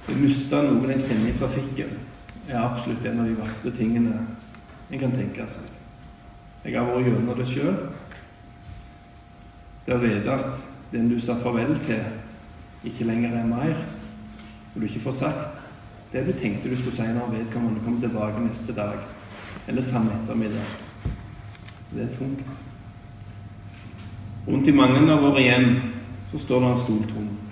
Å miste noen en kjenner i trafikken er absolutt en av de verste tingene en kan tenke seg. Jeg har vært gjennom det selv. Det å vite at den du sa farvel til, ikke lenger er mer, og du ikke får sagt det du tenkte du skulle si når vedkommende kommer tilbake neste dag, eller samme ettermiddag. Det er tungt. Rundt i mange av våre hjem så står det en stol tom.